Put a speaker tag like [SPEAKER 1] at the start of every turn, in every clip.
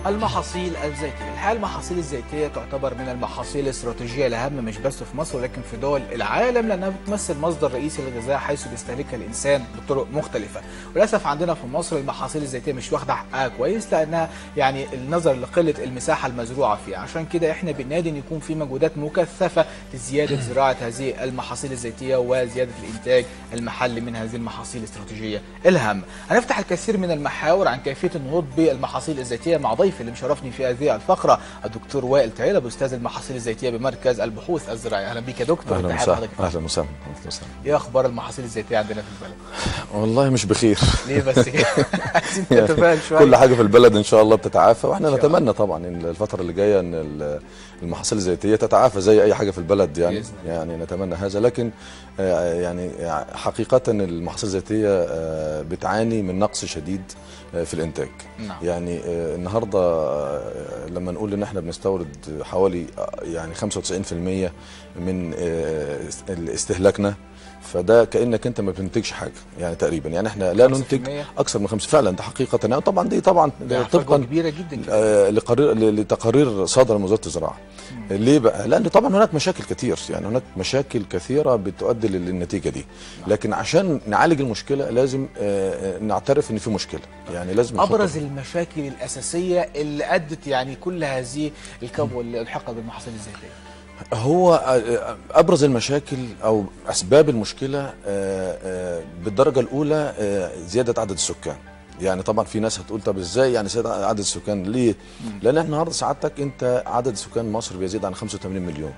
[SPEAKER 1] المحاصيل الزيتية. الحقيقة المحاصيل الزيتية تعتبر من المحاصيل الاستراتيجية الأهم مش بس في مصر ولكن في دول العالم، لأنها بتمثل مصدر رئيسي للغذاء حيث بيستهلكها الإنسان بطرق مختلفة. وللأسف عندنا في مصر المحاصيل الزيتية مش واخدة حقها كويس، لأنها يعني النظر لقلة المساحة المزروعة فيها. عشان كده احنا بننادي إن يكون في مجهودات مكثفة لزيادة زراعة هذه المحاصيل الزيتية وزيادة الإنتاج المحلي من هذه المحاصيل الاستراتيجية الهامة. هنفتح الكثير من المحاور عن كيفية النهوض بالمحاصيل الزيتية مع ضيفي اللي مشرفني في هذه الفقرة الدكتور وائل تعيلب، أستاذ المحاصيل الزيتية بمركز البحوث الزراعية. أهلا بك يا دكتور.
[SPEAKER 2] أهلا وسهلا. أهلا وسهلا.
[SPEAKER 1] إيه أخبار المحاصيل الزيتية عندنا في البلد؟
[SPEAKER 2] والله مش بخير.
[SPEAKER 1] ليه بس كده؟ عايزين نتفائل شوية.
[SPEAKER 2] كل حاجة في البلد إن شاء الله بتتعافى، وإحنا نتمنى طبعا إن الفترة اللي جاية إن المحاصيل الزيتية تتعافى زي أي حاجة في البلد يعني نتمنى هذا. لكن يعني حقيقة المحاصيل الزيتية بتعاني من نقص شديد في الإنتاج.
[SPEAKER 1] نعم.
[SPEAKER 2] يعني النهارده لما نقول إن إحنا بنستورد حوالي يعني 95% من استهلاكنا، فده كانك انت ما بتنتجش حاجه يعني تقريبا. يعني احنا لا ننتج اكثر من 5 فعلا، ده حقيقه. يعني طبعا دي طبعا طبقا
[SPEAKER 1] كبيره جدا
[SPEAKER 2] لتقارير صادره من وزاره الزراعه. ليه بقى؟ لان طبعا هناك مشاكل كتير، يعني هناك مشاكل كثيره بتؤدي للنتيجه دي. لكن عشان نعالج المشكله لازم نعترف ان في مشكله، يعني لازم
[SPEAKER 1] ابرز المشاكل الاساسيه اللي ادت يعني كل هذه الكبوه اللي الحقت بالمحاصيل الزيتيه.
[SPEAKER 2] هو ابرز المشاكل او اسباب المشكله بالدرجه الاولى زياده عدد السكان. يعني طبعا في ناس هتقول طب ازاي يعني زياده عدد السكان ليه؟ لان احنا النهارده سعادتك انت عدد سكان مصر بيزيد عن 85 مليون.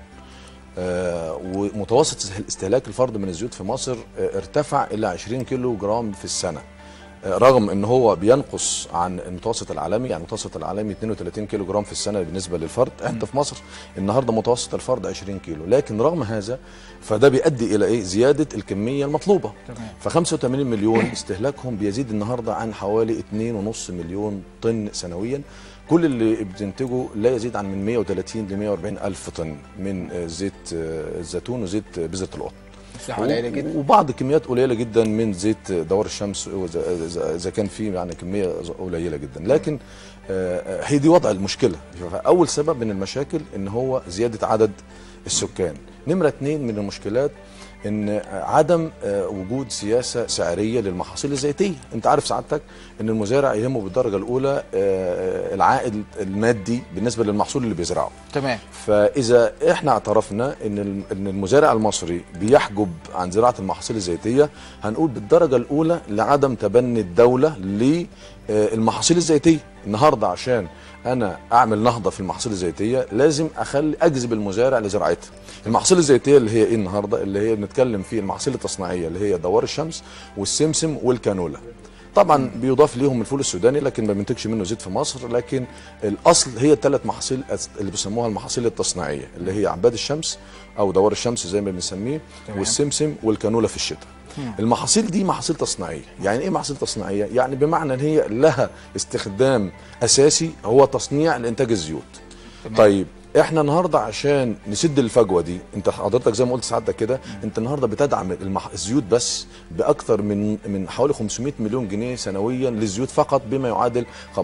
[SPEAKER 2] ومتوسط استهلاك الفرد من الزيوت في مصر ارتفع الى 20 كيلو جرام في السنه، رغم ان هو بينقص عن المتوسط العالمي. يعني المتوسط العالمي 32 كيلو جرام في السنه بالنسبه للفرد، انت في مصر النهارده متوسط الفرد 20 كيلو. لكن رغم هذا فده بيؤدي الى ايه؟ زياده الكميه المطلوبه. ف 85 مليون استهلاكهم بيزيد النهارده عن حوالي 2.5 مليون طن سنويا. كل اللي بتنتجه لا يزيد عن من 130 ل 140 الف طن من زيت الزيتون وزيت بذره القطن.
[SPEAKER 1] قليله جدا،
[SPEAKER 2] وبعض كميات قليله جدا من زيت دوار الشمس اذا كان في يعني كميه قليله جدا. لكن هي دي وضع المشكله. اول سبب من المشاكل ان هو زياده عدد السكان. نمره 2 من المشكلات ان عدم وجود سياسه سعريه للمحاصيل الزيتيه. انت عارف سعادتك ان المزارع يهمه بالدرجه الاولى العائد المادي بالنسبه للمحصول اللي بيزرعه.
[SPEAKER 1] تمام.
[SPEAKER 2] فاذا احنا اعترفنا ان المزارع المصري بيحجب عن زراعه المحاصيل الزيتيه، هنقول بالدرجه الاولى لعدم تبني الدوله للمحاصيل الزيتيه. النهارده عشان انا اعمل نهضه في المحاصيل الزيتيه لازم اجذب المزارع لزراعتها. المحاصيل الزيتيه اللي هي ايه النهارده؟ اللي هي بنتكلم في المحاصيل التصنيعيه اللي هي دوار الشمس والسمسم والكانولا. طبعا بيضاف ليهم الفول السوداني لكن ما بننتجش منه زيت في مصر. لكن الاصل هي الثلاث محاصيل اللي بيسموها المحاصيل التصنيعيه اللي هي عباد الشمس او دوار الشمس زي ما بنسميه، والسمسم والكانولا في الشتاء. المحاصيل دي محاصيل تصنيعيه. يعني ايه محاصيل تصنيعيه؟ يعني بمعنى ان هي لها استخدام اساسي هو تصنيع لانتاج الزيوت. طيب احنا النهارده عشان نسد الفجوه دي، انت حضرتك زي ما قلت سعادتك كده، انت النهارده بتدعم الزيوت بس باكثر من حوالي 500 مليون جنيه سنويا للزيوت فقط، بما يعادل 15%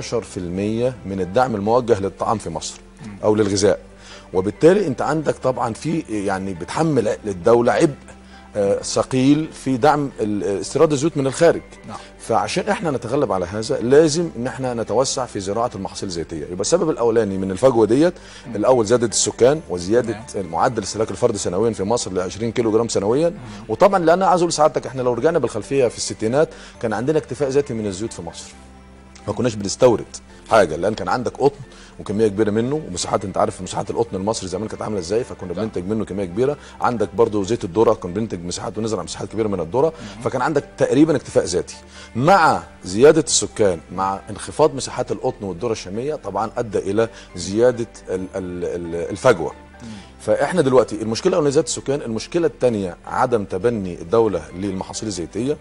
[SPEAKER 2] من الدعم الموجه للطعام في مصر او للغذاء. وبالتالي انت عندك طبعا في يعني بتحمل للدوله عبء ثقيل في دعم استيراد الزيوت من الخارج.
[SPEAKER 1] نعم.
[SPEAKER 2] فعشان احنا نتغلب على هذا لازم ان احنا نتوسع في زراعه المحاصيل الزيتيه. يبقى السبب الاولاني من الفجوه ديت الاول زياده السكان وزياده معدل استهلاك الفرد سنويا في مصر ل 20 كيلو جرام سنويا. وطبعا لان عايز اقول لسعادتك احنا لو رجعنا بالخلفيه في الستينات كان عندنا اكتفاء ذاتي من الزيوت في مصر، ما كناش بنستورد حاجه لان كان عندك قطن وكميه كبيره منه ومساحات. انت عارف مساحات القطن المصري زمان كانت عامله ازاي، فكنا بننتج منه كميه كبيره. عندك برضو زيت الذره كنا بننتج مساحات ونزرع مساحات كبيره من الذره. فكان عندك تقريبا اكتفاء ذاتي. مع زياده السكان مع انخفاض مساحات القطن والذره الشاميه طبعا ادى الى زياده الفجوه. فاحنا دلوقتي المشكله الاولانيه زياده السكان، المشكله الثانيه عدم تبني الدوله للمحاصيل الزيتيه،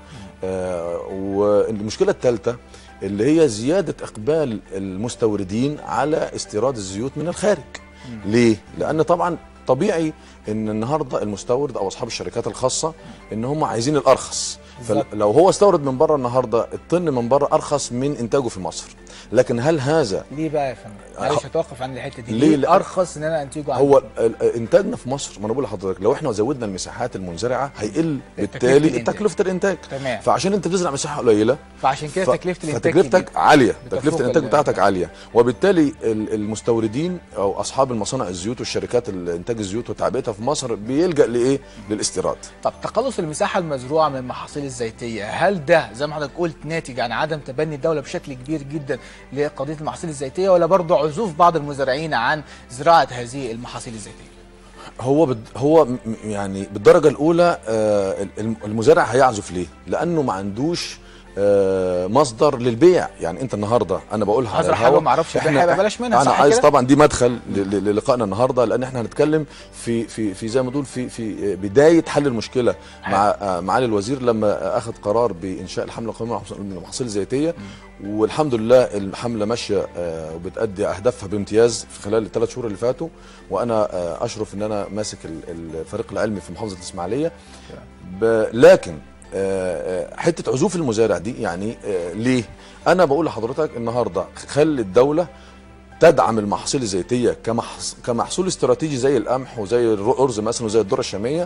[SPEAKER 2] والمشكله الثالثه اللي هي زيادة إقبال المستوردين على استيراد الزيوت من الخارج. ليه؟ لأن طبعا الطبيعي ان النهارده المستورد او اصحاب الشركات الخاصه ان هم عايزين الارخص. فلو هو استورد من بره النهارده الطن من بره ارخص من انتاجه في مصر، لكن هل هذا
[SPEAKER 1] ليه بقى يا فندم؟ معلش هتوقف عن الحته دي.
[SPEAKER 2] ليه
[SPEAKER 1] ارخص ان انا انتجه؟
[SPEAKER 2] هو انتاجنا في مصر، ما انا بقول لحضرتك لو احنا زودنا المساحات المنزرعه هيقل بالتالي تكلفه الانتاج.
[SPEAKER 1] تمام.
[SPEAKER 2] فعشان انت بتزرع مساحه قليله
[SPEAKER 1] فعشان كده تكلفه الانتاج
[SPEAKER 2] فتكلفتك عاليه، تكلفه الانتاج بتاعتك عاليه، وبالتالي المستوردين او اصحاب المصانع الزيوت والشركات الانتاج الزيوت وتعبئتها في مصر بيلجا لايه؟ للاستيراد.
[SPEAKER 1] طب تقلص المساحه المزروعه من المحاصيل الزيتيه، هل ده زي ما حضرتك قلت ناتج عن عدم تبني الدوله بشكل كبير جدا لقضيه المحاصيل الزيتيه، ولا برضه عزوف بعض المزارعين عن زراعه هذه المحاصيل الزيتيه؟
[SPEAKER 2] هو يعني بالدرجه الاولى المزارع هيعزف ليه؟ لانه ما عندوش مصدر للبيع. يعني انت النهارده انا بقولها على
[SPEAKER 1] الهواء ما اعرفش احنا بلاش منها.
[SPEAKER 2] انا عايز طبعا دي مدخل للقائنا النهارده، لان احنا هنتكلم في زي ما تقول في بدايه حل المشكله مع معالي الوزير لما اخذ قرار بانشاء الحمله القوميه للمحاصيل الزيتيه، والحمد لله الحمله ماشيه وبتأدي اهدافها بامتياز في خلال الثلاث شهور اللي فاتوا، وانا اشرف ان انا ماسك الفريق العلمي في محافظه الاسماعيليه. لكن حته عزوف المزارع دي يعني ليه؟ انا بقول لحضرتك النهارده خلي الدوله تدعم المحاصيل الزيتيه كمحصول استراتيجي زي القمح وزي الارز مثلا وزي الذره الشاميه،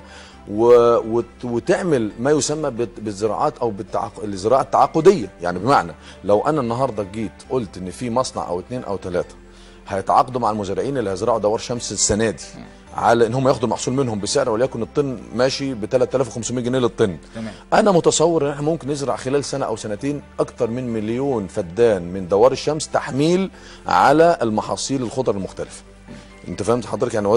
[SPEAKER 2] وتعمل ما يسمى بالزراعات او الزراعه التعاقديه. يعني بمعنى لو انا النهارده جيت قلت ان في مصنع او اثنين او ثلاثه هيتعاقدوا مع المزارعين اللي هيزرعوا دوار شمس السنه دي على ان هم ياخدوا المحصول منهم بسعر وليكن الطن ماشي ب 3500 جنيه للطن.
[SPEAKER 1] تمام.
[SPEAKER 2] انا متصور ان احنا ممكن نزرع خلال سنه او سنتين اكتر من 1,000,000 فدان من دوار الشمس تحميل على المحاصيل الخضر المختلفه. انت فهمت حضرتك؟ يعني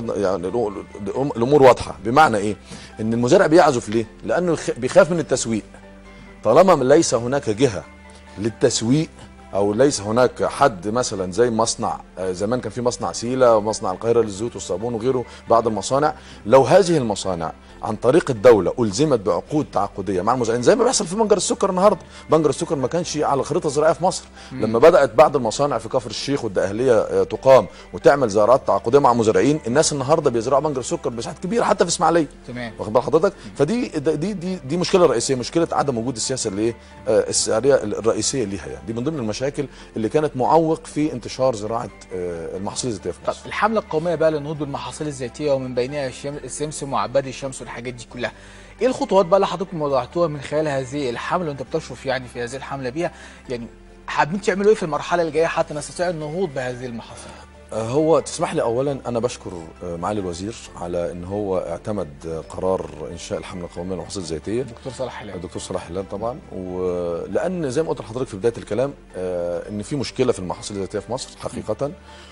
[SPEAKER 2] الامور واضحه. بمعنى ايه؟ ان المزارع بيعزف ليه؟ لانه بيخاف من التسويق. طالما ليس هناك جهه للتسويق او ليس هناك حد مثلا زي مصنع زمان كان في مصنع سيله ومصنع القاهره للزيوت والصابون وغيره بعض المصانع، لو هذه المصانع عن طريق الدوله الزمت بعقود تعاقديه مع المزارعين زي ما بيحصل في بنجر السكر النهارده. بنجر السكر ما كانش على الخريطه الزراعيه في مصر. لما بدات بعض المصانع في كفر الشيخ والدقهليه تقام وتعمل زيارات تعاقديه مع مزارعين، الناس النهارده بيزرعوا بنجر السكر بمساحات كبيره حتى في اسماعيليه.
[SPEAKER 1] تمام.
[SPEAKER 2] واخد بال حضرتك؟ فدي دي مشكله رئيسيه، مشكله عدم وجود السياسه اللي السعريه الرئيسيه ليها. يعني دي من ضمن المشاكل اللي كانت معوق في انتشار زراعه المحاصيل الزيتيه في مصر.
[SPEAKER 1] طب الحمله القوميه بقى لنهوض بالمحاصيل الزيتيه ومن بينها السمسم وعباد الشمس والحاجات دي كلها، ايه الخطوات بقى اللي حضرتكم وضعتوها من خلال هذه الحمله وانت بتشرف يعني في هذه الحمله بيها؟ يعني حابين تعملوا ايه في المرحله اللي جايه حتى نستطيع النهوض بهذه المحاصيل؟
[SPEAKER 2] هو تسمح لي اولا انا بشكر معالي الوزير على ان هو اعتمد قرار انشاء الحمله القوميه للمحاصيل الزيتيه.
[SPEAKER 1] الدكتور صلاح حلال
[SPEAKER 2] طبعا، ولان زي ما قلت لحضرتك في بدايه الكلام ان في مشكله في المحاصيل الزيتيه في مصر حقيقه،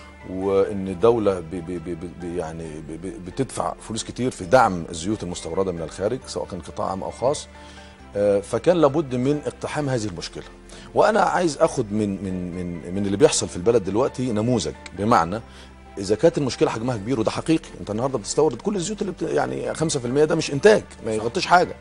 [SPEAKER 2] وان الدوله يعني بتدفع فلوس كتير في دعم الزيوت المستورده من الخارج سواء كان قطاع عام او خاص. فكان لابد من اقتحام هذه المشكله. وانا عايز اخد من اللي بيحصل في البلد دلوقتي نموذج. بمعنى اذا كانت المشكله حجمها كبير وده حقيقي، انت النهارده بتستورد كل الزيوت اللي يعني 5% ده مش انتاج، ما يغطيش حاجه.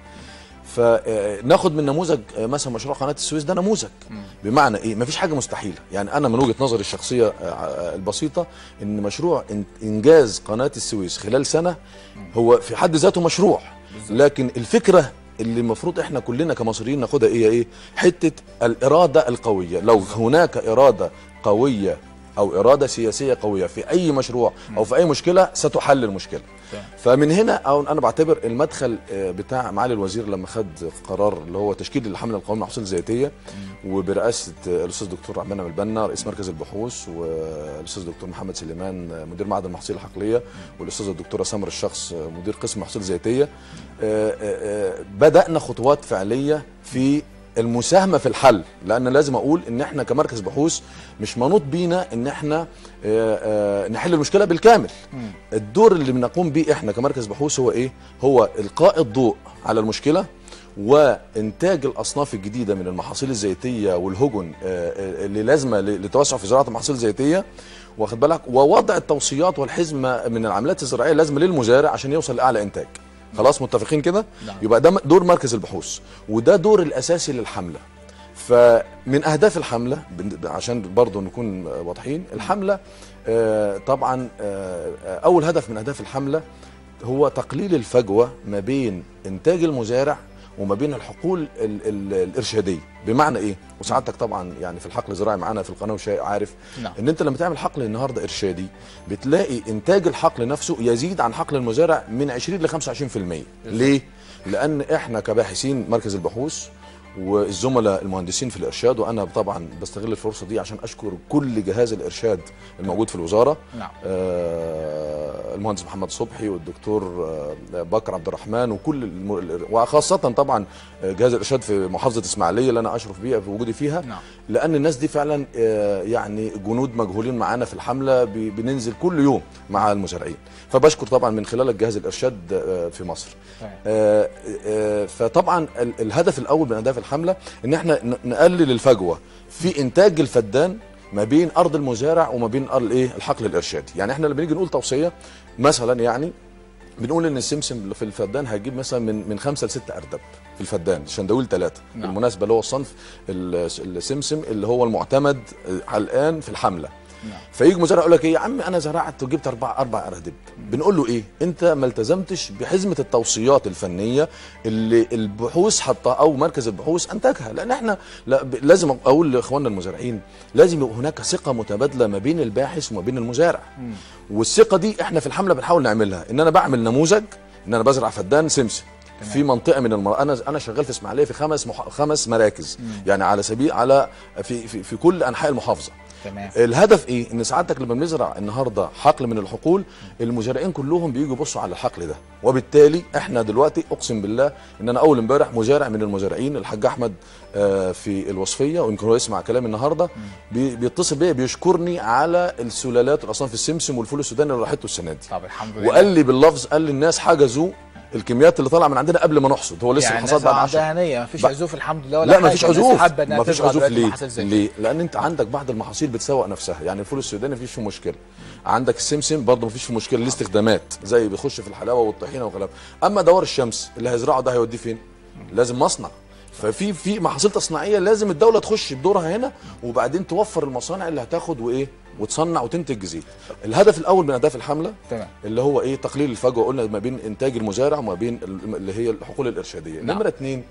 [SPEAKER 2] فناخد من نموذج مثلا مشروع قناه السويس ده نموذج. بمعنى ايه؟ مفيش حاجه مستحيله. يعني انا من وجهه نظري الشخصيه البسيطه ان مشروع انجاز قناه السويس خلال سنه هو في حد ذاته مشروع. لكن الفكره اللي المفروض احنا كلنا كمصريين ناخدها ايه؟ حته الاراده القويه. لو هناك اراده قويه او اراده سياسيه قويه في اي مشروع او في اي مشكله ستحل المشكله. فمن هنا او انا بعتبر المدخل بتاع معالي الوزير لما خد قرار اللي هو تشكيل الحمله القوميه للمحاصيل الزيتيه وبرئاسه الاستاذ دكتور عبد المنعم البنا رئيس مركز البحوث، والاستاذ دكتور محمد سليمان مدير معهد المحاصيل الحقليه، والاستاذه الدكتوره سمر الشخص مدير قسم المحاصيل الزيتيه، بدانا خطوات فعليه في المساهمه في الحل. لان لازم اقول ان احنا كمركز بحوث مش منوط بينا ان احنا نحل المشكله بالكامل. الدور اللي بنقوم بيه احنا كمركز بحوث هو ايه؟ هو القاء الضوء على المشكله وانتاج الاصناف الجديده من المحاصيل الزيتيه والهجن اللي لازمه للتوسع في زراعه المحاصيل الزيتيه، واخد بالك، ووضع التوصيات والحزمه من العمليات الزراعيه اللازمه للمزارع عشان يوصل لاعلى انتاج. خلاص متفقين كده؟ يبقى ده دور مركز البحوث، وده دور الاساسي للحمله. فمن اهداف الحمله عشان برضو نكون واضحين، الحمله طبعا اول هدف من اهداف الحمله هو تقليل الفجوه ما بين انتاج المزارع وما بين الحقول الارشاديه. بمعنى ايه؟ وسعادتك طبعا يعني في الحقل الزراعي معانا في القناه عارف ان انت لما تعمل حقل النهارده ارشادي بتلاقي انتاج الحقل نفسه يزيد عن حقل المزارع من 20 ل 25%. ليه؟ لان احنا كباحثين مركز البحوث والزملاء المهندسين في الارشاد، وانا طبعا بستغل الفرصه دي عشان اشكر كل جهاز الارشاد الموجود في الوزاره، المهندس محمد صبحي والدكتور بكر عبد الرحمن وكل وخاصه طبعا جهاز الارشاد في محافظه اسماعيليه اللي انا اشرف بيها في وجودي فيها، لان الناس دي فعلا يعني جنود مجهولين معانا في الحمله، بننزل كل يوم مع المزارعين. فبشكر طبعا من خلالك جهاز الارشاد في مصر. فطبعا الهدف الاول من اهداف الحمله ان احنا نقلل الفجوه في انتاج الفدان ما بين ارض المزارع وما بين الحقل الارشادي. يعني احنا لما بنيجي نقول توصيه مثلا، يعني بنقول ان السمسم في الفدان هيجيب مثلا من 5 ل 6 اردب في الفدان، شندويل 3 بالمناسبه، اللي هو الصنف السمسم اللي هو المعتمد الان في الحمله. فيجي مزارع يقول لك ايه يا عم انا زرعت وجبت 4 اردب، بنقول له ايه؟ انت ما التزمتش بحزمه التوصيات الفنيه اللي البحوث حطها او مركز البحوث انتجها. لان احنا لازم اقول لاخواننا المزارعين لازم يبقى هناك ثقه متبادله ما بين الباحث وما بين المزارع. والثقه دي احنا في الحمله بنحاول نعملها، ان انا بعمل نموذج ان انا بزرع فدان سمسم في منطقه من انا شغال في اسماعيليه في 5 مراكز، يعني على سبيل في كل انحاء المحافظه.
[SPEAKER 1] تمام.
[SPEAKER 2] الهدف ايه؟ ان سعادتك لما بنزرع النهارده حقل من الحقول، المزارعين كلهم بييجوا يبصوا على الحقل ده، وبالتالي احنا دلوقتي اقسم بالله ان انا اول امبارح مزارع من المزارعين الحاج احمد في الوصفيه، ويمكن هو يسمع كلامي النهارده، بيتصل بيا بيشكرني على السلالات والاصناف السمسم والفول السوداني اللي راحته السنه دي.
[SPEAKER 1] طب الحمد لله.
[SPEAKER 2] وقال لي باللفظ، قال لي الناس حجزوا الكميات اللي طالعه من عندنا قبل ما نحصد، هو لسه
[SPEAKER 1] يعني
[SPEAKER 2] الحصاد بعد 10.
[SPEAKER 1] يعني مفيش عزوف الحمد لله ولا
[SPEAKER 2] لا مفيش عزوف، مفيش عزوف.
[SPEAKER 1] ليه؟
[SPEAKER 2] ليه؟ لان انت عندك بعض المحاصيل بتسوق نفسها، يعني الفول السوداني مفيش فيه مشكله، عندك السمسم برضه مفيش فيه مشكله، ليه استخدامات زي بيخش في الحلاوه والطحينه وغيرها. اما دوار الشمس اللي هيزرعه ده هيوديه فين؟ لازم مصنع. ففي محاصيل تصنيعيه لازم الدوله تخش بدورها هنا، وبعدين توفر المصانع اللي هتاخد وتصنع وتنتج زيت. الهدف الاول من اهداف الحمله
[SPEAKER 1] تمام.
[SPEAKER 2] اللي هو ايه؟ تقليل الفجوه، قلنا ما بين انتاج المزارع وما بين اللي هي الحقول الارشاديه. نمره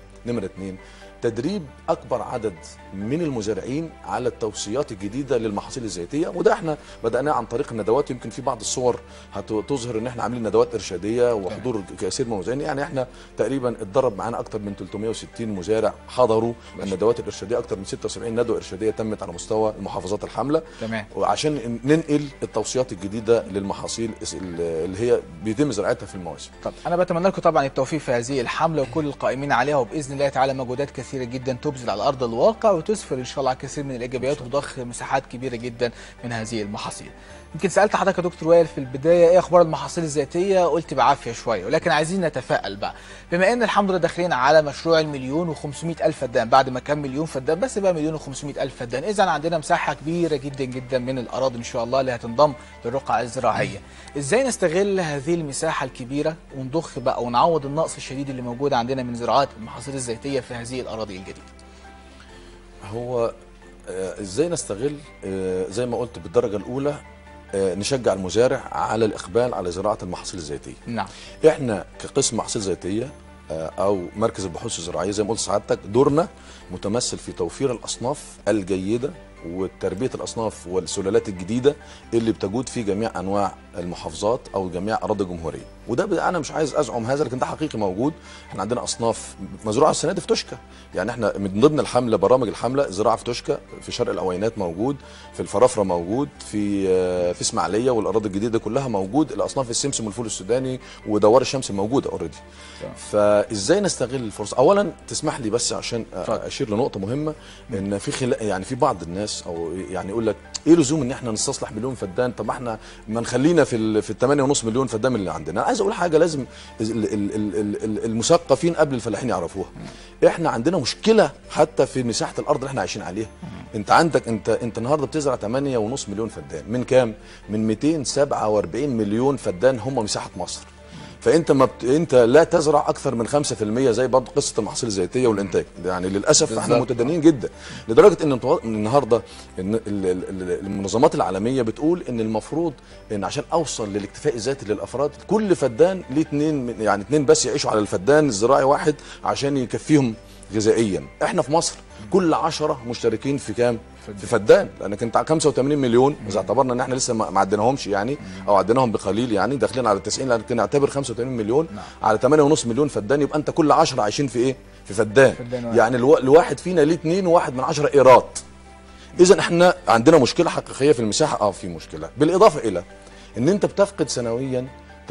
[SPEAKER 2] 2 تدريب اكبر عدد من المزارعين على التوصيات الجديده للمحاصيل الزيتيه، وده احنا بداناه عن طريق الندوات. يمكن في بعض الصور هتظهر ان احنا عاملين ندوات ارشاديه وحضور كثير من المزارعين. يعني احنا تقريبا اتدرب معانا اكثر من 360 مزارع حضروا الندوات الارشاديه، اكثر من 76 ندوه ارشاديه تمت على مستوى المحافظات الحمله.
[SPEAKER 1] تمام.
[SPEAKER 2] وعشان ننقل التوصيات الجديده للمحاصيل اللي هي بيتم زراعتها في المواسم.
[SPEAKER 1] طب انا بتمنى لكم طبعا التوفيق في هذه الحمله وكل القائمين عليها، وباذن الله تعالى مجهودات كثيره جدا تبذل على ارض الواقع وتسفر ان شاء الله على كثير من الايجابيات وضخ مساحات كبيره جدا من هذه المحاصيل. يمكن سالت حضرتك يا دكتور وائل في البدايه ايه اخبار المحاصيل الزيتيه، قلت بعافيه شويه، ولكن عايزين نتفائل بقى، بما ان الحمد لله داخلين على مشروع ال1,500,000 فدان، بعد ما كان مليون فدان بس بقى 1,500,000 فدان، اذا عندنا مساحه كبيره جدا جدا من الاراضي ان شاء الله اللي هتنضم للرقعه الزراعيه. ازاي نستغل هذه المساحه الكبيره ونضخ بقى ونعوض النقص الشديد اللي موجود عندنا من زراعات المحاصيل الزيتيه في هذه الاراضي الجديده؟
[SPEAKER 2] هو ازاي نستغل؟ زي ما قلت بالدرجه الاولى نشجع المزارع على الاقبال على زراعه المحاصيل الزيتيه.
[SPEAKER 1] نعم.
[SPEAKER 2] احنا كقسم محاصيل زيتيه او مركز البحوث الزراعيه زي ما قلت سعادتك، دورنا متمثل في توفير الاصناف الجيده وتربيه الاصناف والسلالات الجديده اللي بتجود في جميع انواع المحافظات او جميع اراضي الجمهوريه. وده انا مش عايز ازعم هذا، لكن ده حقيقي موجود. احنا عندنا اصناف مزروعه السنه دي في توشكا، يعني احنا من ضمن الحمله برامج الحمله زراعه في توشكا، في شرق العوينات موجود، في الفرافره موجود، في اسماعيليه والاراضي الجديده كلها موجود الاصناف السمسم والفول السوداني ودوار الشمس موجوده اوريدي. فازاي نستغل الفرصه؟ اولا تسمح لي بس عشان اشير لنقطه مهمه، ان يعني في بعض الناس او يعني يقول لك ايه لزوم ان احنا نستصلح مليون فدان؟ طب ما احنا ما نخلينا في 8.5 مليون فدان اللي عندنا. عايز اقول حاجه لازم المثقفين قبل الفلاحين يعرفوها. احنا عندنا مشكله حتى في مساحه الارض اللي احنا عايشين عليها. انت عندك انت النهارده بتزرع 8.5 مليون فدان من كام؟ من 247 مليون فدان هم مساحه مصر. فانت انت لا تزرع اكثر من 5% زي برضه قصه المحاصيل الزيتيه والانتاج، يعني للاسف احنا متدنيين جدا لدرجه ان النهارده ان المنظمات العالميه بتقول ان المفروض ان عشان اوصل للاكتفاء الذاتي للافراد كل فدان ليه اتنين بس يعيشوا على الفدان الزراعي واحد عشان يكفيهم غذائيا. احنا في مصر كل 10 مشتركين في كام؟ في فدان، لانك انت 85 مليون اذا اعتبرنا ان احنا لسه ما عديناهمش يعني او عديناهم بقليل، يعني داخلين على 90، لكن نعتبر 85 مليون على 8.5 مليون فدان، يبقى انت كل 10 عايشين في ايه؟ في فدان. يعني الواحد فينا ليه 2.1 ايراد. اذا احنا عندنا مشكله حقيقيه في المساحه، في مشكله، بالاضافه الى ان انت بتفقد سنويا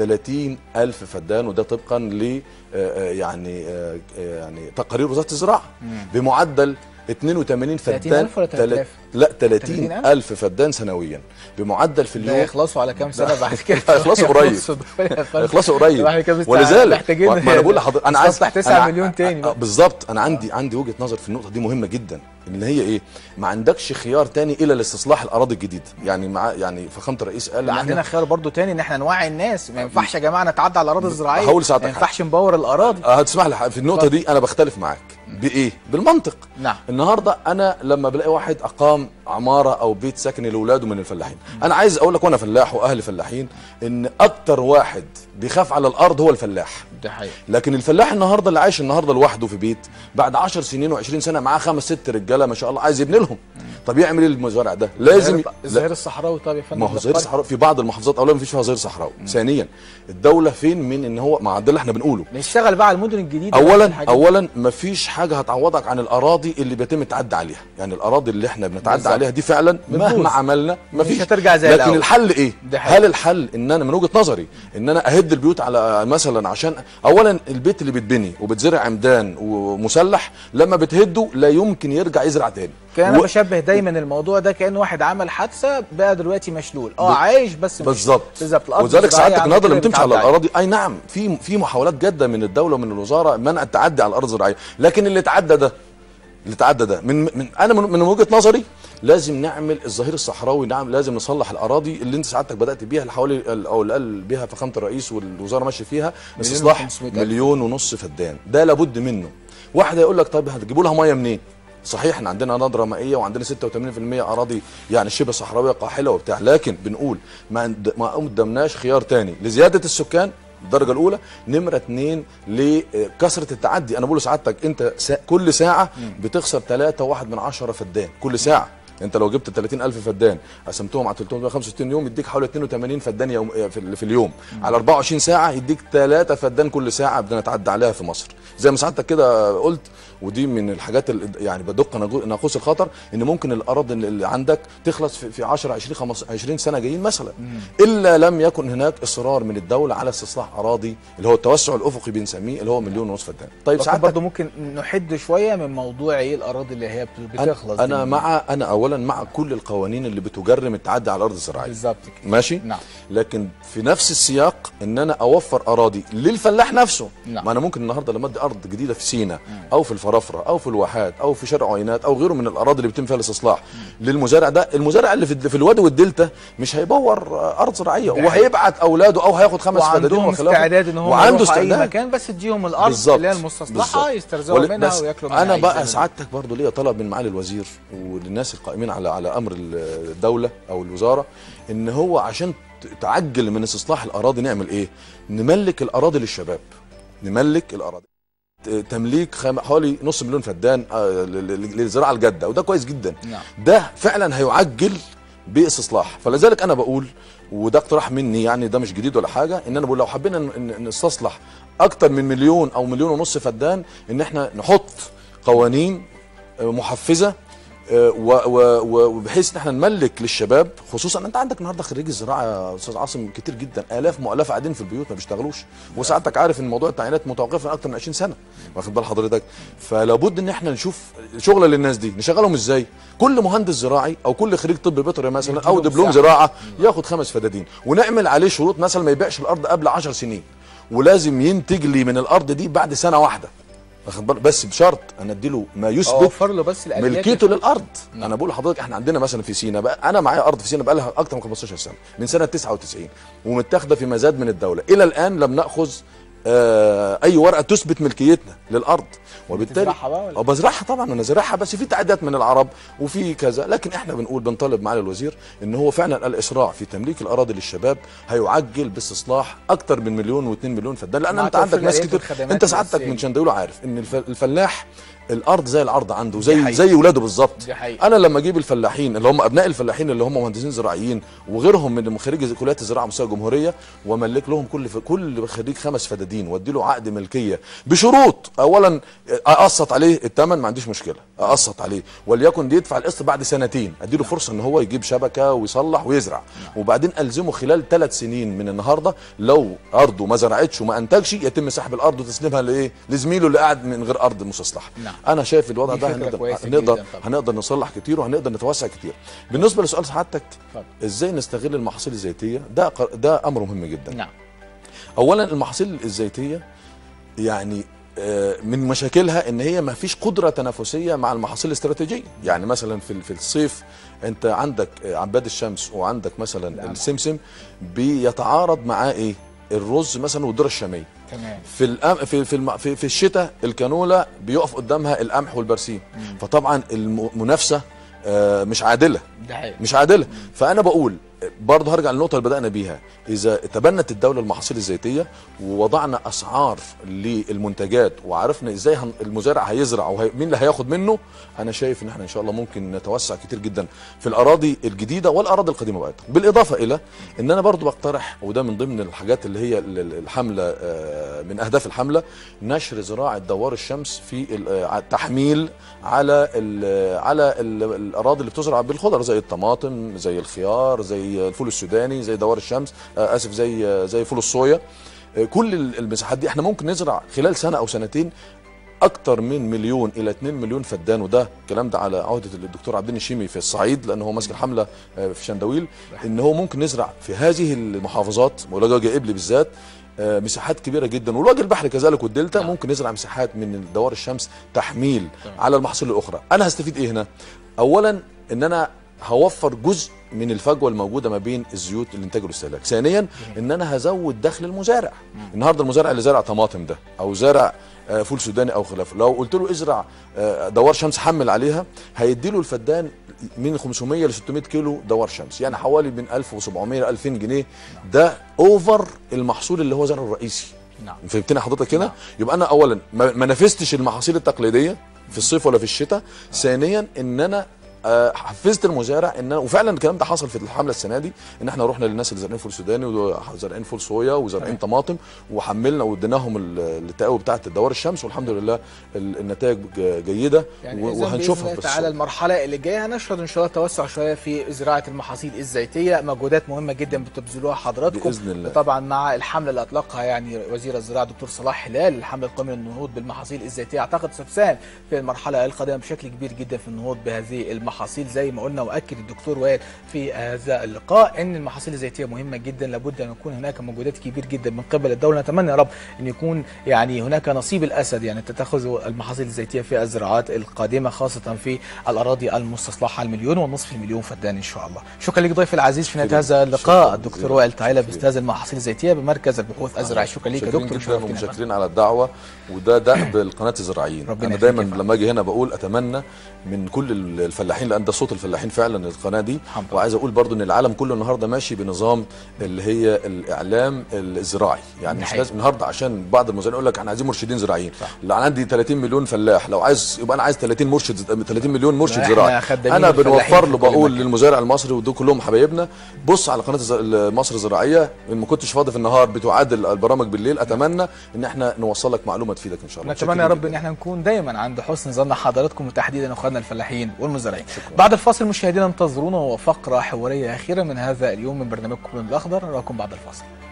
[SPEAKER 2] 30,000 فدان، وده طبقا ل يعني تقارير وزاره الزراعه بمعدل 82 فدان.
[SPEAKER 1] 30,000 ولا 30,000؟
[SPEAKER 2] لا 30,000 فدان سنويا بمعدل في اليوم.
[SPEAKER 1] يخلصوا على كام سنه بعد كده؟
[SPEAKER 2] هيخلصوا قريب. هيخلصوا قريب. ولذلك ما انا بقول لحضرتك انا عايز
[SPEAKER 1] 9 مليون تاني
[SPEAKER 2] بالظبط. انا عندي وجهه نظر في النقطه دي مهمه جدا، ان هي ايه؟ ما عندكش خيار تاني الا لاستصلاح الاراضي الجديده. يعني فخامه الرئيس قال
[SPEAKER 1] عندنا خيار برضو تاني، ان احنا نوعي الناس. ما ينفعش يا جماعه نتعدى على الاراضي الزراعيه،
[SPEAKER 2] هقول ساعتك
[SPEAKER 1] ما ينفعش نبور الاراضي.
[SPEAKER 2] هتسمح لي في النقطه دي انا بختلف معاك. بايه؟ بالمنطق.
[SPEAKER 1] نعم.
[SPEAKER 2] النهارده انا لما بلاقي واحد اقام عماره او بيت سكني لاولاده من الفلاحين، انا عايز اقول لك وانا فلاح واهلي فلاحين ان اكتر واحد بيخاف على الارض هو الفلاح.
[SPEAKER 1] ده حقيقي.
[SPEAKER 2] لكن الفلاح النهارده اللي عايش النهارده لوحده في بيت، بعد 10 سنين و20 سنه معاه 5 6 رجاله ما شاء الله عايز يبني لهم. طب يعمل ايه المزارع ده؟ لازم
[SPEAKER 1] الظهير الصحراوي. طب يا فندم،
[SPEAKER 2] ما هو الظهير الصحراوي في بعض المحافظات اولا ما فيش فيها ظهير صحراوي. ثانيا الدوله فين من ان هو مع ده اللي احنا بنقوله
[SPEAKER 1] نشتغل بقى على المدن الجديده.
[SPEAKER 2] اولا ما فيش حاجه هتعوضك عن الاراضي اللي بيتم التعدي عليها، يعني الاراضي اللي احنا بنتعدى عليها دي فعلا مهما عملنا ما فيش
[SPEAKER 1] هترجع زي
[SPEAKER 2] لكن الحل ايه؟ هل الحل ان انا من وجهه نظري ان انا اهد البيوت على مثلا، عشان اولا البيت اللي بيتبني وبتزرع عمدان ومسلح لما بتهده لا يمكن يرجع يزرع تاني.
[SPEAKER 1] كان انا بشبه دايما الموضوع ده كأن واحد عمل حادثه بقى دلوقتي مشلول، عايش بس
[SPEAKER 2] بالظبط.
[SPEAKER 1] الارض
[SPEAKER 2] وذلك سعادتك النهارده لما تمشي على الاراضي اي نعم في محاولات جاده من الدوله ومن الوزاره منع التعدي على الارض الزراعيه، لكن اللي تعدى ده من وجهه نظري لازم نعمل الظهير الصحراوي. نعم لازم نصلح الاراضي اللي انت سعادتك بدات بيها اللي حوالي او اللي قال بيها فخامه الرئيس والوزاره ماشيه فيها، استصلاح 1.5 مليون فدان. ده لابد منه. واحد هيقول لك طيب هتجيبوا لها ميه منين؟ صحيح احنا عندنا نضره مائيه وعندنا 86% اراضي يعني شبه صحراويه قاحله وبتاع، لكن بنقول ما قدمناش خيار تاني لزياده السكان الدرجه الاولى. نمره 2 لكثره التعدي. انا بقول لسعادتك انت كل ساعه بتخسر 3.1 فدان كل ساعه. انت لو جبت 30,000 فدان قسمتهم على 365 يوم يديك حوالي 82 فدان في اليوم. على 24 ساعه يديك 3 فدان كل ساعه بنتعدى عليها في مصر. زي ما سعادتك كده قلت، ودي من الحاجات اللي يعني بدق ناقوس الخطر، ان ممكن الاراضي اللي عندك تخلص في 10 20 سنه جايين مثلا، الا لم يكن هناك اصرار من الدوله على استصلاح اراضي اللي هو التوسع الافقي بنسميه اللي هو 1.5 مليون فدان. طيب ساعتك
[SPEAKER 1] برضه ممكن نحد شويه من موضوع ايه الاراضي اللي هي بتخلص.
[SPEAKER 2] انا اولا مع كل القوانين اللي بتجرم التعدي على الارض الزراعيه.
[SPEAKER 1] بالظبط كده.
[SPEAKER 2] ماشي؟
[SPEAKER 1] نعم.
[SPEAKER 2] لكن في نفس السياق ان انا اوفر اراضي للفلاح نفسه.
[SPEAKER 1] نعم.
[SPEAKER 2] ما انا ممكن النهارده لما ادي ارض جديده في سينا او في الفرافره او في الواحات او في شرق عينات او غيره من الاراضي اللي بيتم فيها الاستصلاح للمزارع ده، المزارع اللي في الوادي والدلتا مش هيبور ارض زراعيه وهيبعت اولاده او هياخد 5 فدادين
[SPEAKER 1] وعنده استعداد ان هم يروحوا اي مكان، بس اديهم الارض اللي هي المستصلحه يسترزقوا منها وياكلوا منها.
[SPEAKER 2] انا بقى سعادتك برضه ليا طلب من معالي الوزير وللناس القائمين على امر الدوله او الوزاره، ان هو عشان تعجل من استصلاح الاراضي نعمل ايه؟ نملك الاراضي للشباب. نملك الاراضي تمليك حوالي 0.5 مليون فدان للزراعه الجاده، وده كويس جدا.
[SPEAKER 1] نعم.
[SPEAKER 2] ده فعلا هيعجل باستصلاح. فلذلك انا بقول، وده اقتراح مني يعني ده مش جديد ولا حاجه، ان انا بقول لو حبينا نستصلح اكتر من 1 مليون او 1.5 مليون فدان، ان احنا نحط قوانين محفزه وبحيث ان احنا نملك للشباب، خصوصا انت عندك النهارده خريجي الزراعه يا استاذ عاصم كتير جدا، الاف مؤلفه قاعدين في البيوت ما بيشتغلوش، وساعتك عارف ان موضوع التعيينات متوقف من اكتر من 20 سنه، واخد بال حضرتك؟ فلا بد ان احنا نشوف شغله للناس دي، نشغلهم ازاي؟ كل مهندس زراعي او كل خريج طب بيطري مثلا او دبلوم زراعه ياخد 5 فدادين، ونعمل عليه شروط مثلا ما يبيعش الارض قبل 10 سنين، ولازم ينتج لي من الارض دي بعد سنه واحده. واخد بالك؟ بس بشرط انا اديله ما يثبت
[SPEAKER 1] اوفر له بس الاليات
[SPEAKER 2] ملكيته للارض. انا بقول لحضرتك احنا عندنا مثلا في سينا بقى، انا معايا ارض في سينا بقى لها اكتر من 15 سنه، من سنه 99 ومتاخده في مزاد من الدوله، الى الان لم ناخذ اي ورقه تثبت ملكيتنا للارض. وبالتالي بزرعها طبعا، وانا زارعها، بس في تعديات من العرب وفي كذا، لكن احنا بنقول بنطالب معالي الوزير ان هو فعلا الاسراع في تمليك الاراضي للشباب هيعجل باستصلاح اكتر من 1 و2 مليون فدان، لان انت عندك ناس كتير، انت سعادتك من شندويل عارف ان الفلاح الارض زي العرض عنده، زي ولاده بالظبط. انا لما اجيب الفلاحين اللي هم ابناء الفلاحين اللي هم مهندسين زراعيين وغيرهم من خريج كليات الزراعه مستوى الجمهوريه، واملك لهم كل خريج 5 فدادين وادي له عقد ملكيه بشروط، اولا اقسط عليه الثمن ما عنديش مشكله، اقسط عليه وليكن دي يدفع القسط بعد 2 سنين، ادي له فرصه ان هو يجيب شبكه ويصلح ويزرع، وبعدين الزمه خلال 3 سنين من النهارده لو ارضه ما زرعتش وما انتجش يتم سحب الارض وتسليمها لايه؟ لزميله اللي قاعد من غير ارض مستصلحه. انا شايف الوضع ده هنقدر نصلح كتير وهنقدر نتوسع كتير. بالنسبه لسؤال سعادتك ازاي نستغل المحاصيل الزيتيه، ده امر مهم جدا.
[SPEAKER 1] نعم.
[SPEAKER 2] اولا المحاصيل الزيتيه يعني من مشاكلها ان هي ما فيش قدره تنافسيه مع المحاصيل الاستراتيجيه، يعني مثلا في الصيف انت عندك عباد الشمس وعندك مثلا السمسم بيتعارض معاه ايه؟ الرز مثلا والذره الشاميه.
[SPEAKER 1] تمام.
[SPEAKER 2] في الشتاء الكانولا بيقف قدامها القمح والبرسيم، فطبعا المنافسه مش عادله. مش عادله. فانا بقول برضه هرجع للنقطه اللي بدانا بيها، اذا تبنت الدوله المحاصيل الزيتيه ووضعنا اسعار للمنتجات وعرفنا ازاي المزارع هيزرع ومين اللي هياخد منه، انا شايف ان احنا ان شاء الله ممكن نتوسع كتير جدا في الاراضي الجديده والاراضي القديمه بقى. بالاضافه الى ان انا برضه بقترح، وده من ضمن الحاجات اللي هي الحمله، من اهداف الحمله، نشر زراعه دوار الشمس في التحميل على الاراضي اللي بتزرع بالخضر زي الطماطم، زي الخيار، زي الفول السوداني، زي دوار الشمس، زي فول الصويا. كل المساحات دي احنا ممكن نزرع خلال سنه او سنتين اكتر من 1 إلى 2 مليون فدان، وده الكلام ده على عهده الدكتور عبدين الشيمي في الصعيد لان هو ماسك الحمله في شندويل، ان هو ممكن نزرع في هذه المحافظات وجه قبلي بالذات مساحات كبيره جدا، والوجه البحري كذلك والدلتا ممكن نزرع مساحات من دوار الشمس تحميل على المحاصيل الاخرى. انا هستفيد ايه هنا؟ اولا ان انا هوفر جزء من الفجوه الموجوده ما بين الزيوت الانتاج والاستهلاك. ثانيا ان انا هزود دخل المزارع. النهارده المزارع اللي زارع طماطم ده او زارع فول سوداني او خلافه، لو قلت له ازرع دوار شمس حمل عليها، هيدي له الفدان من 500 ل 600 كيلو دوار شمس، يعني حوالي من 1700 ل 2000 جنيه. ده اوفر المحصول اللي هو زرعه الرئيسي.
[SPEAKER 1] نعم.
[SPEAKER 2] فهمتني حضرتك كده؟ يبقى انا اولا ما نافستش المحاصيل التقليديه في الصيف ولا في الشتاء. ثانيا ان انا حفزت المزارع ان، وفعلا الكلام ده حصل في الحمله السنه دي، ان احنا رحنا للناس اللي زارعين فول سوداني وزارعين فول صويا وزارعين طماطم وحملنا واديناهم التقاوي بتاعه الدوار الشمس، والحمد لله النتائج جيده.
[SPEAKER 1] يعني
[SPEAKER 2] وهنشوفها
[SPEAKER 1] في على المرحله اللي جايه هنشهد ان شاء الله توسع شويه في زراعه المحاصيل الزيتيه، مجهودات مهمه جدا بتبذلوها حضراتكم
[SPEAKER 2] باذن الله.
[SPEAKER 1] طبعا مع الحمله اللي اطلقها يعني وزير الزراعه دكتور صلاح هلال، الحمله القوميه للنهوض بالمحاصيل الزيتيه، اعتقد ستساهم في المرحله القادمه بشكل كبير جدا في النهوض بهذه المحاصيل. زي ما قلنا واكد الدكتور وائل في هذا اللقاء ان المحاصيل الزيتيه مهمه جدا، لابد ان يكون هناك مجهودات كبير جدا من قبل الدوله. نتمنى يا رب ان يكون يعني هناك نصيب الاسد، يعني تتخذ المحاصيل الزيتيه في الزراعات القادمه، خاصه في الاراضي المستصلحه 1.5 مليون فدان ان شاء الله. شكرا لك ضيفي العزيز في نهايه هذا اللقاء الدكتور وائل تعالى باستاذ المحاصيل الزيتيه بمركز البحوث الزراعيه. شكرا لك يا دكتور،
[SPEAKER 2] ومشكرين على الدعوه، وده دأب القناه الزراعيين. انا دايما لما اجي هنا بقول اتمنى من كل الفلاحين، لان ده صوت الفلاحين فعلا القناه دي، وعايز اقول برضو ان العالم كله النهارده ماشي بنظام اللي هي الاعلام الزراعي، يعني مش لازم النهارده عشان بعض المزارعين يقول لك احنا عايزين مرشدين زراعيين. لو انا عندي 30 مليون فلاح، لو عايز يبقى انا عايز 30 مليون مرشد زراعي. انا بنوفر له، بقول للمزارع المصري ودول كلهم حبايبنا، بص على قناه مصر الزراعيه، ان ما كنتش فاضي في النهار بتعادل البرامج بالليل. اتمنى ان احنا نوصل لك معلومه تفيدك ان شاء الله.
[SPEAKER 1] نتمنى يا رب ان احنا نكون دايما عند حسن ظن حضراتكم وتحديدا اخواننا الفلاحين والمزارعين. بعد الفاصل مشاهدينا انتظرونا وفقره حواريه اخيره من هذا اليوم من برنامجكم الاخضر، نراكم بعد الفاصل.